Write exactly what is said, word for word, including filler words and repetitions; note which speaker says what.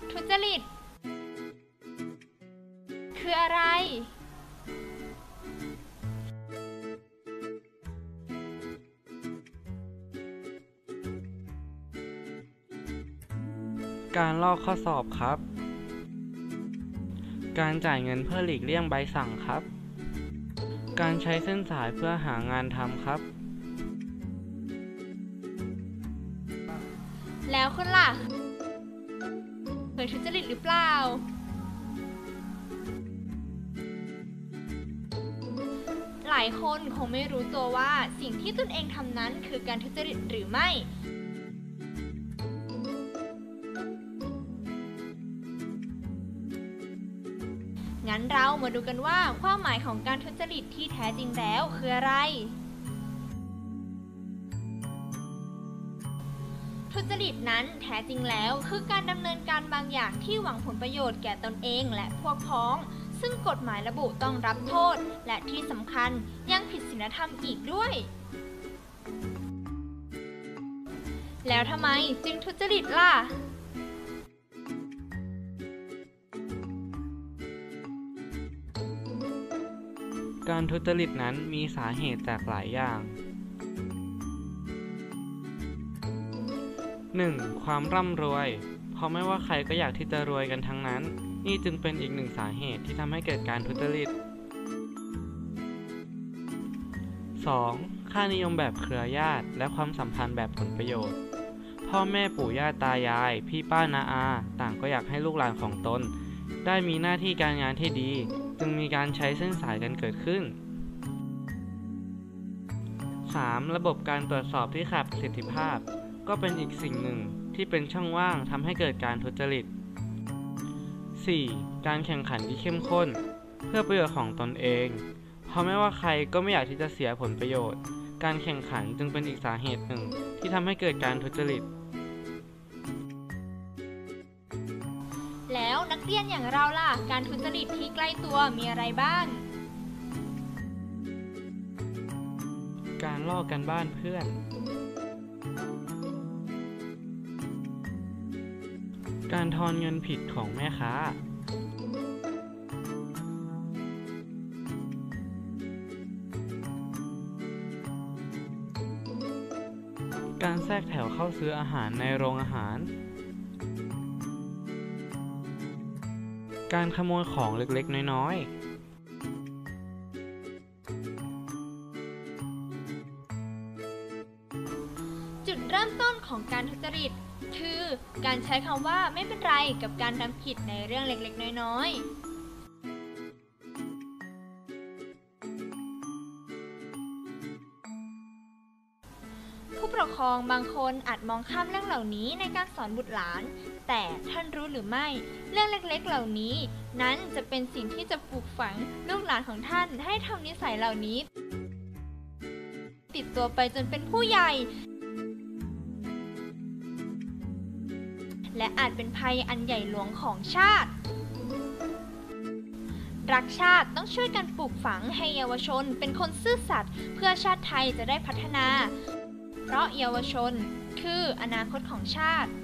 Speaker 1: ทุจริตคืออะไร
Speaker 2: การลอกข้อสอบครับการจ่ายเงินเพื่อหลีกเลี่ยงใบสั่งครับการใช้เส้นสายเพื่อหางานทำครับ
Speaker 1: แล้วคุณล่ะเคยทุจริตหรือเปล่าหลายคนคงไม่รู้ตัวว่าสิ่งที่ตนเองทำนั้นคือการทุจริตหรือไม่งั้นเรามาดูกันว่าความหมายของการทุจริตที่แท้จริงแล้วคืออะไรทุจริตนั้นแท้จริงแล้วคือการดำเนินการบางอย่างที่หวังผลประโยชน์แก่ตนเองและพวกพ้องซึ่งกฎหมายระบุต้องรับโทษและที่สำคัญยังผิดศีลธรรมอีกด้วยแล้วทำไมจึงทุจริตล่ะ
Speaker 2: การทุจริตนั้นมีสาเหตุจากหลายอย่าง หนึ่ง. ความร่ำรวยเพราะไม่ว่าใครก็อยากที่จะรวยกันทั้งนั้นนี่จึงเป็นอีกหนึ่งสาเหตุที่ทำให้เกิดการทุจริต สอง. ค่านิยมแบบเครือญาติและความสัมพันธ์แบบผลประโยชน์พ่อแม่ปู่ย่าตายายพี่ป้าน้าอาต่างก็อยากให้ลูกหลานของตนได้มีหน้าที่การงานที่ดีจึงมีการใช้เส้นสายกันเกิดขึ้น สาม. ระบบการตรวจสอบที่ขาดประสิทธิภาพก็เป็นอีกสิ่งหนึ่งที่เป็นช่องว่างทำให้เกิดการทุจริต สี่. การแข่งขันที่เข้มข้นเพื่อประโยชน์ของตนเองเพราะไม่ว่าใครก็ไม่อยากที่จะเสียผลประโยชน์การแข่งขันจึงเป็นอีกสาเหตุหนึ่งที่ทำให้เกิดการทุจริต
Speaker 1: แล้วนักเรียนอย่างเราล่ะการทุจริตที่ใกล้ตัวมีอะไรบ้าง
Speaker 2: การลอกกันบ้านเพื่อนการทอนเงินผิดของแม่ค้าการแทรกแถวเข้าซื้ออาหารในโรงอาหารการขโมยของเล็กๆน้อย
Speaker 1: ๆจุดเริ่มต้นของการทุจริตคือการใช้คำว่าไม่เป็นไรกับการทำผิดในเรื่องเล็กๆน้อยๆผู้ปกครองบางคนอาจมองข้ามเรื่องเหล่านี้ในการสอนบุตรหลานแต่ท่านรู้หรือไม่เรื่องเล็กๆเหล่านี้นั้นจะเป็นสิ่งที่จะปลูกฝังลูกหลานของท่านให้ทำนิสัยเหล่านี้ติดตัวไปจนเป็นผู้ใหญ่และอาจเป็นภัยอันใหญ่หลวงของชาติรักชาติต้องช่วยกันปลูกฝังให้เยาวชนเป็นคนซื่อสัตย์เพื่อชาติไทยจะได้พัฒนาเพราะเยาวชนคืออนาคตของชาติ